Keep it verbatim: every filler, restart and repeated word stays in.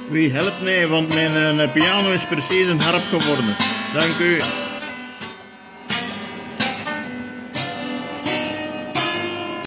Wie helpt mij, want mijn uh, piano is precies een harp geworden. Dank u.